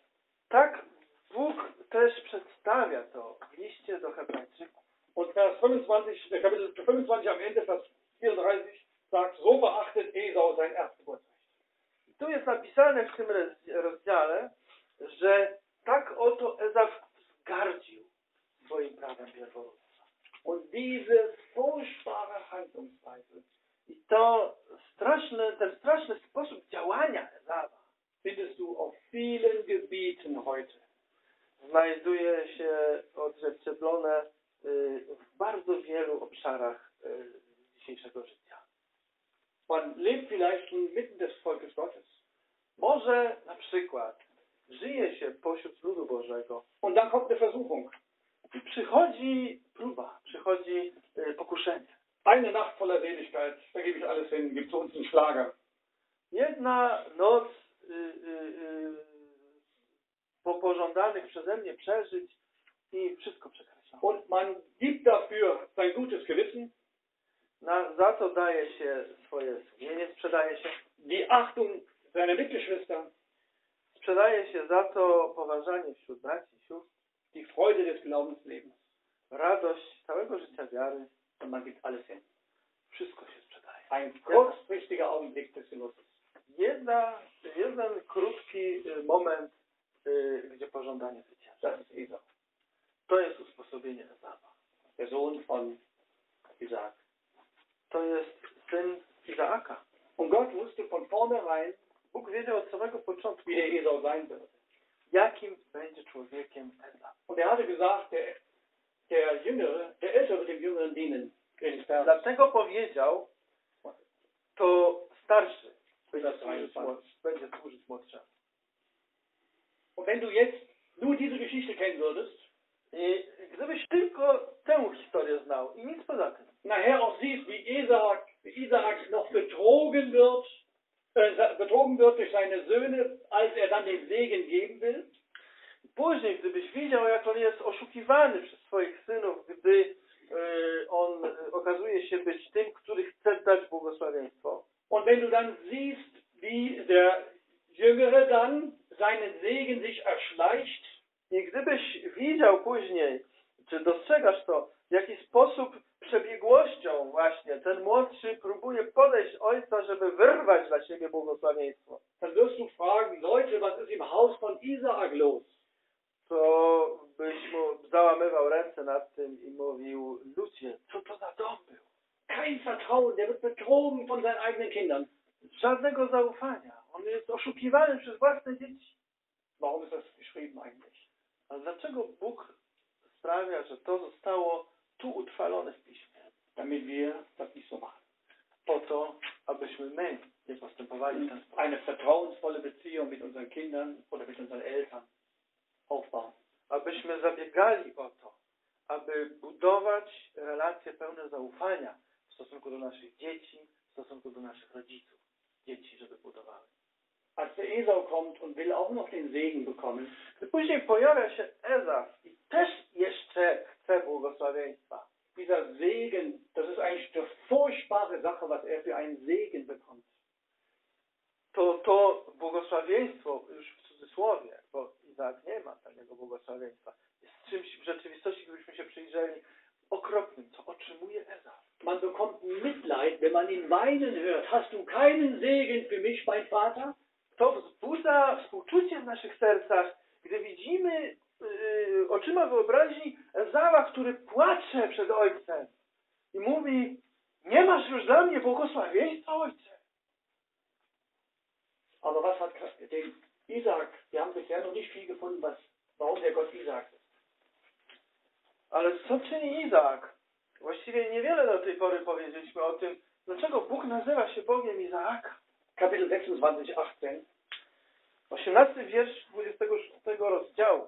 Tak Bóg też przedstawia to w liście do Hebrajczyków. Und Vers fünfundzwanzig, der Kapitel fünfundzwanzig am Ende, Vers vierunddreißig, sagt, so beachtet Esau sein Erstgeburtsrecht. I tu jest napisane w tym rozdziale, że tak oto Ezaf zgardził swoim prawem pierworództwa. Und diese furchtbare Handlungsweise I to straszny, ten straszny sposób działania Ezawa findest du auf vielen Gebieten heute. znajduje się odzwierciedlone w bardzo wielu obszarach dzisiejszego życia. Man lebt vielleicht inmitten des Volkes Gottes. Może na przykład żyje się pośród ludu Bożego Und dann kommt eine Versuchung. i przychodzi próba, przychodzi pokuszenie. Eine Nacht voller Seligkeit, da gebe ich alles hin, gibt zu uns einen Schlager. Jedna noc y, y, y, po pożądanych przeze mnie przeżyć i wszystko przekreślam. Und man gibt dafür sein gutes Gewissen, Na, za to daje się swoje sumienie, sprzedaje się. die Achtung seiner Mitgeschwister, Sprzedaje się za to poważanie wśród braci i sióstr, die Freude des Glaubenslebens. radość całego życia wiary. Und man gibt alles hin. Wszystko się sprzedaje. Ein kurzfristiger Augenblick des Genusses. Jedna, jeden krótki moment, y, gdzie pożądanie zwycięża. Das ist Esau, To jest usposobienie Ezawa. der Sohn von Isaak. To jest syn Izaaka. Und Gott wusste von vornherein, Bóg wiedział od samego początku, wie der Esau sein wird. jakim będzie człowiekiem Ezaf. Und er hatte gesagt, der, der Jüngere, der Ältere wird dem Jüngeren dienen. In Vers Dlatego powiedział, to starszy będzie służyć, młodszy, będzie służyć młodszemu. Und wenn du jetzt nur diese Geschichte kennen würdest, I gdybyś tylko tę historię znał i nic poza tym, nachher auch siehst, wie Isaak, wie Isaak noch betrogen wird, äh, betrogen wird durch seine Söhne, als er dann den Segen geben will, później gdybyś widział, jak on jest oszukiwany przez swoich synów, gdy y, on y, okazuje się być tym, który chce dać błogosławieństwo. und wenn du dann siehst, wie der Jüngere dann seinen Segen sich erschleicht, I gdybyś widział później, czy dostrzegasz to, w jaki sposób przebiegłością właśnie ten młodszy próbuje podejść ojca, żeby wyrwać dla siebie błogosławieństwo, dann wirst du fragen, Leute, was ist im Haus von Isaak los? to byś mu załamywał ręce nad tym i mówił, ludzie, co to za dom był? Kein Vertrauen, der wird betrogen von seinen eigenen Kindern. Żadnego zaufania. On jest oszukiwany przez własne dzieci. Warum ist das geschrieben eigentlich? A dlaczego Bóg sprawia, że to zostało tu utrwalone w Piśmie? Damit wir das nicht so machen. Po to, abyśmy my nie postępowali w ten sposób. Eine vertrauensvolle Beziehung mit unseren Kindern oder mit unseren Eltern aufbauen. Abyśmy zabiegali o to, aby budować relacje pełne zaufania w stosunku do naszych dzieci, w stosunku do naszych rodziców. Dzieci, żeby budowały. Als der Esau kommt und will auch noch den Segen bekommen, Gdy później pojawia się Ezaf i też jeszcze chce błogosławieństwa. dieser Segen, das ist eigentlich eine furchtbare Sache, was er für einen Segen bekommt. To to błogosławieństwo, już w cudzysłowie, bo Izaak nie ma takiego błogosławieństwa, jest czymś w rzeczywistości, gdybyśmy się przyjrzeli, okropnym, co otrzymuje Ezaf. Man bekommt Mitleid, wenn man ihn weinen hört. Hast du keinen Segen für mich, mein Vater? To wzbudza współczucie w naszych sercach, gdy widzimy yy, oczyma wyobraźni Ezawa, który płacze przed ojcem i mówi, nie masz już dla mnie błogosławieństwa, ojcze. Aber was hat den Isaak, wir haben bisher noch nicht viel gefunden, was, warum der Gott Isaak ist. Ale co czyni Izaak? Właściwie niewiele do tej pory powiedzieliśmy o tym, dlaczego Bóg nazywa się Bogiem Izaaka. Kapitel sechsundzwanzig, achtzehn. osiemnasty wiersz dwudziestego szóstego rozdziału.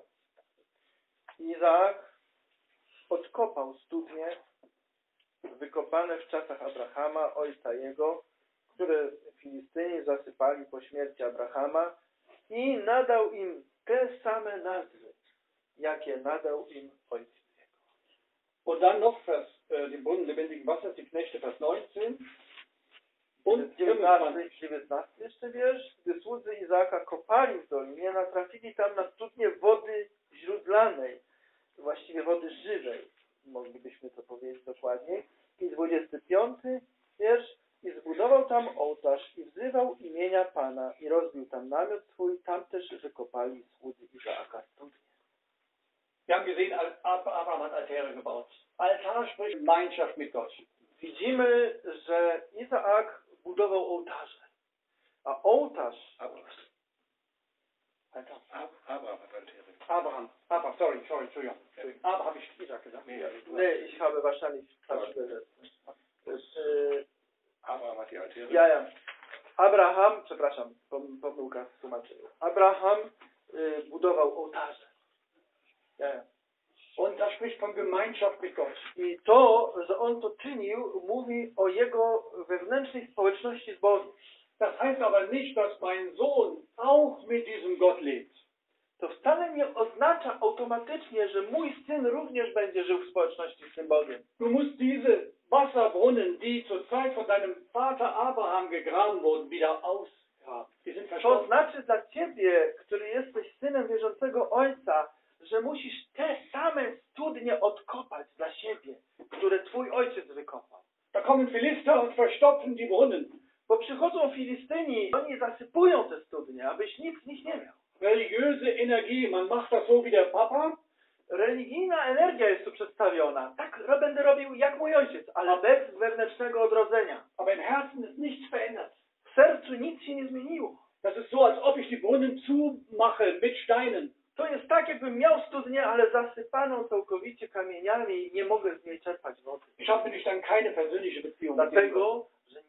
Izaak odkopał studnie wykopane w czasach Abrahama, ojca jego, które Filistyni zasypali po śmierci Abrahama i nadał im te same nazwy, jakie nadał im ojciec jego. Und dann noch Vers, äh, den Brunnen lebendigen Wassers, die Knechte, Vers neunzehn. Und dziewiętnasty, dziewiętnasty jeszcze wiersz. Gdy słudzy Izaaka kopali w dolinie, natrafili tam na studnię wody źródlanej, właściwie wody żywej, moglibyśmy to powiedzieć dokładniej. I dwudziesty piąty wiersz. I zbudował tam ołtarz i wzywał imienia Pana i rozbił tam namiot swój, tam też wykopali słudzy Izaaka studnię. Wir haben gesehen, Abraham hat Altäre gebaut. Altar spricht Gemeinschaft mit Gott. Widzimy, że Izaak budował ołtarze, a ołtarz... Altar. Abraham hat Altäre. Abraham, Abraham, sorry, sorry, Entschuldigung. Abraham habe ich Isaac gesagt. Nee, ich habe wahrscheinlich falsch übersetzt. Äh, Abraham hat die Altäre. Ja, ja. Abraham, przepraszam, pomyłka w tłumaczeniu. Abraham y, budował ołtarze. Ja, ja. Und das spricht von Gemeinschaft mit Gott. I to, że on to czynił, mówi o jego wewnętrznej społeczności z Bogiem. Das heißt aber nicht, dass mein Sohn auch mit diesem Gott lebt. To wcale nie oznacza automatycznie, że mój syn również będzie żył w społeczności z tym Bogiem. Du musst diese Wasserbrunnen, die zur Zeit von deinem Vater Abraham gegraben wurden, wieder ausgraben. Die sind To verstopft. znaczy dla ciebie, który jesteś synem wierzącego ojca, że musisz te same studnie odkopać dla siebie, które twój ojciec wykopał. Da kommen Philister und verstopfen die Brunnen. Bo przychodzą Filistyni, oni zasypują te studnie, abyś nic z nich nie miał. Religiöse Energie, man macht das so wie der Papa. Religijna energia jest tu przedstawiona. Tak będę robił jak mój ojciec, ale bez wewnętrznego odrodzenia. Aber im Herzen ist nichts verändert. W sercu nic się nie zmieniło. Das ist so, als ob ich die Brunnen zumache mit Steinen. To jest tak, jakbym miał studnię, ale zasypaną całkowicie kamieniami i nie mogę z niej czerpać wody. Ich habe nämlich dann keine persönliche Beziehung mit dem Gott. Dlatego, że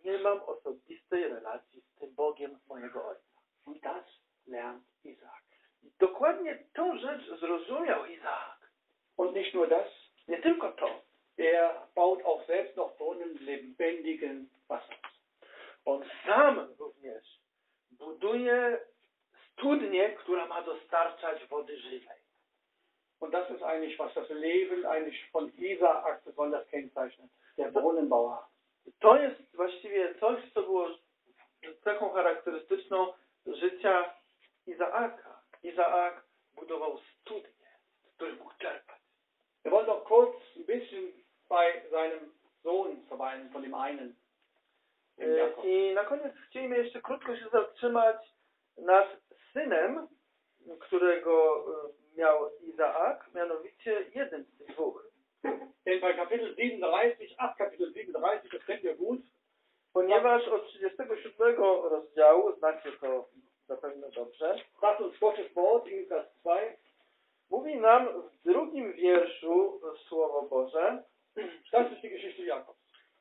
nie mam osobistej relacji z tym Bogiem mojego ojca. Und das lernt Isaak. I dokładnie tą rzecz zrozumiał Izaak. Und nicht nur das, Nie tylko to. er baut auch selbst noch Brunnen lebendigen Wassers. On sam również buduje studnię, która ma dostarczać wody żywej. Und das ist eigentlich, was das Leben eigentlich von Isaak besonders kennzeichnet. Der Brunnenbauer. To jest właściwie coś, co było cechą charakterystyczną życia Izaaka. Izaak budował studnie, z których mógł czerpać. Wir wollen noch kurz ein bisschen bei seinem Sohn verweilen, von dem einen, dem Jakob. I na koniec chcielibyśmy jeszcze krótko się zatrzymać nad synem, którego miał Izaak, mianowicie jeden z tych dwóch. Denn bei Kapitel siebenunddreißig, ab Kapitel siebenunddreißig, das kennt ihr gut, Ponieważ od trzydziestego siódmego rozdziału, znacie to zapewne dobrze, sagt uns Gottes Wort in Vers zwei, mówi nam w drugim wierszu Słowo Boże, das ist die Geschichte Jakobs.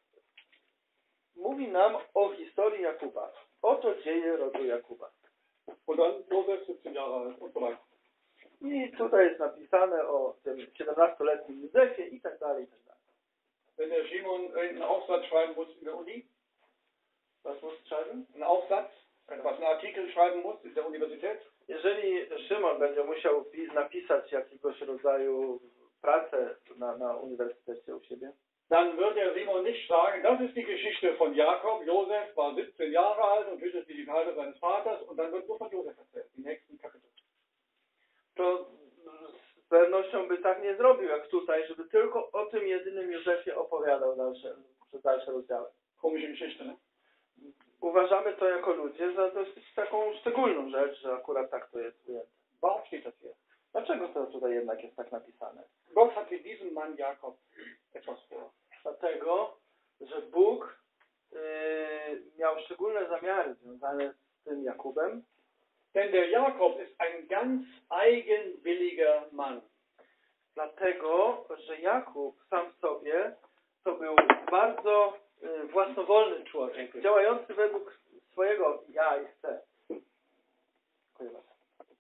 mówi nam o historii Jakuba. Oto dzieje rodu Jakuba. Und dann Josef siebzehn Jahre alt und so weiter. I tutaj jest napisane o tym siedemnastoletnim Józefie i tak dalej, i tak dalej. Wenn der Simon einen Aufsatz schreiben muss in der Uni, Was muss schreiben? einen Aufsatz, was einen Artikel schreiben muss in der Universität, Jeżeli Szymon będzie musiał pi- napisać jakiegoś rodzaju pracę na, na uniwersytecie u siebie, dann wird der Simon nicht sagen, das ist die Geschichte von Jakob. Josef war siebzehn Jahre alt und hütete die Haare seines Vaters und dann wird nur von Josef erzählt, die nächsten Kapitel. to z pewnością by tak nie zrobił jak tutaj, żeby tylko o tym jedynym Józefie opowiadał dalsze, przez dalsze rozdziały. Komische Geschichte, ne? Uważamy to jako ludzie za dosyć taką szczególną rzecz, że akurat tak to jest ujęte. Warum steht das hier? Dlaczego to tutaj jednak jest tak napisane? Gott hat mit diesem Mann Jakob etwas vor. Dlatego, że Bóg yy, miał szczególne zamiary związane z tym Jakubem, Denn der Jakob ist ein ganz eigenwilliger Mann. dlatego, że Jakub sam w sobie to był bardzo yy, własnowolny człowiek, działający według swojego ja i chcę. Dziękuję bardzo.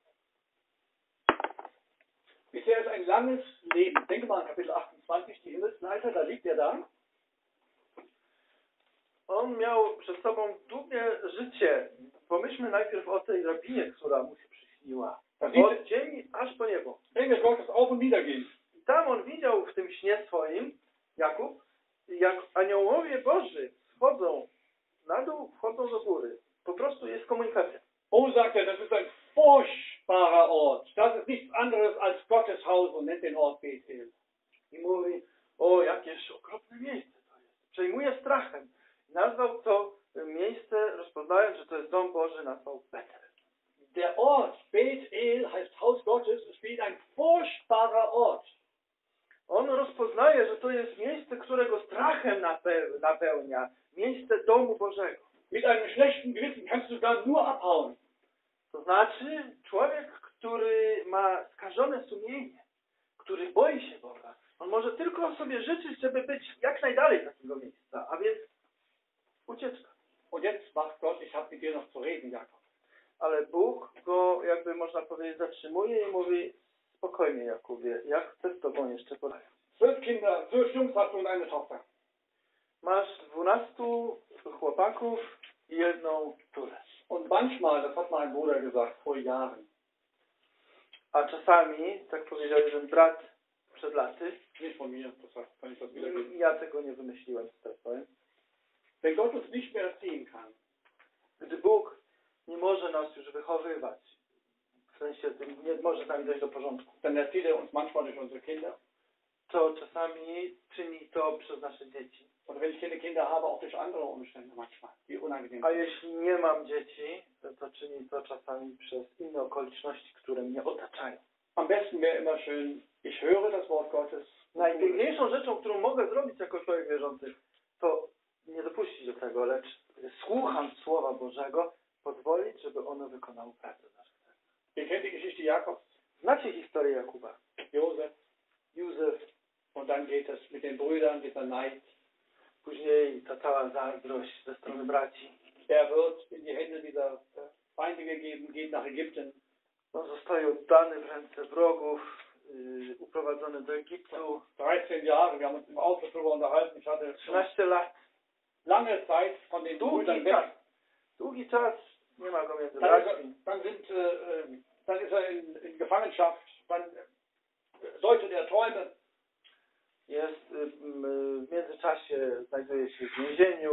Bisher ist ein langes Leben. Denke mal an Kapitel achtundzwanzig, die Himmelsleiter, da liegt er da. On miał przed sobą długie życie. Pomyślmy najpierw o tej rabinie, która mu się przyśniła. Od ziemi aż po niebo. Engel Gottes auf und nieder gehen. I tam on widział w tym śnie swoim, Jakub, jak aniołowie Boży schodzą na dół, wchodzą do góry. Po prostu jest komunikacja. Oh, sagt er, das ist ein furchtbarer Ort. Das ist nichts anderes als Gottes Haus und nennt den Ort Bethel. I mówi, o jakież okropne miejsce to jest. Przejmuje strachem. Nazwał to miejsce, rozpoznając, że to jest dom Boży, nazwał Betel. Der Ort Bethel heißt Haus Gottes, es steht ein furchtbarer Ort. On rozpoznaje, że to jest miejsce, którego strachem napeł- napełnia. Miejsce domu Bożego. Mit einem schlechten Gewissen kannst du da nur abhauen. To znaczy, człowiek, który ma skażone sumienie, który boi się Boga, on może tylko sobie życzyć, żeby być jak najdalej z takiego miejsca, a więc ucieczka. Und jetzt macht Gott, ich habe mit dir noch zu reden, Jakob. Ale Bóg go, jakby można powiedzieć, zatrzymuje i mówi, spokojnie Jakubie, ja chcę z tobą jeszcze porozmawiać. Zwölf Kinder, zwölf Jungs hast du und eine Tochter. Masz dwunastu chłopaków i jedną córę. Und manchmal, das hat mal ein Bruder gesagt, vor Jahren, A czasami, tak powiedział jeden brat przed laty, nicht von mir, das kann ich das wiedergeben. ja tego nie wymyśliłem, co teraz powiem. Wenn Gott uns nicht mehr erziehen kann, Gdy Bóg nie może nas już wychowywać, w sensie tym nie może z nami dojść do porządku, dann erzieht er uns manchmal durch unsere Kinder. to czasami czyni to przez nasze dzieci. Oder wenn ich keine Kinder habe, auch durch andere Umstände manchmal, die unangenehm A sind. jeśli nie mam dzieci, to, to czyni to czasami przez inne okoliczności, które mnie otaczają. Am besten wäre immer schön, ich höre das Wort Gottes. Najpiękniejszą rzeczą, którą mogę zrobić jako człowiek wierzący, to nie dopuścić do tego, lecz słucham Słowa Bożego, pozwolić, żeby ono wykonało pracę w naszych sercach. Ihr kennt die Geschichte Jakobs, Znacie historię Jakuba. Josef, Józef, und dann geht es mit den Brüdern, dieser Neid. Później ta cała zazdrość ze strony braci. Er wird in die Hände dieser äh, Feinde gegeben, geht nach Ägypten. On zostaje oddany w ręce wrogów, yy, uprowadzony do Egiptu. dreizehn Jahre, wir haben uns im Auto darüber unterhalten. Ich hatte trzynaście lat. lange Zeit von den Długi Brüdern czas. weg. Długi czas. Nie ma go między Dann ist er, braćmi. dann sind, äh, dann ist er in, in Gefangenschaft. Dann äh, deutet er Träume. Jest y, y, w międzyczasie znajduje się w więzieniu.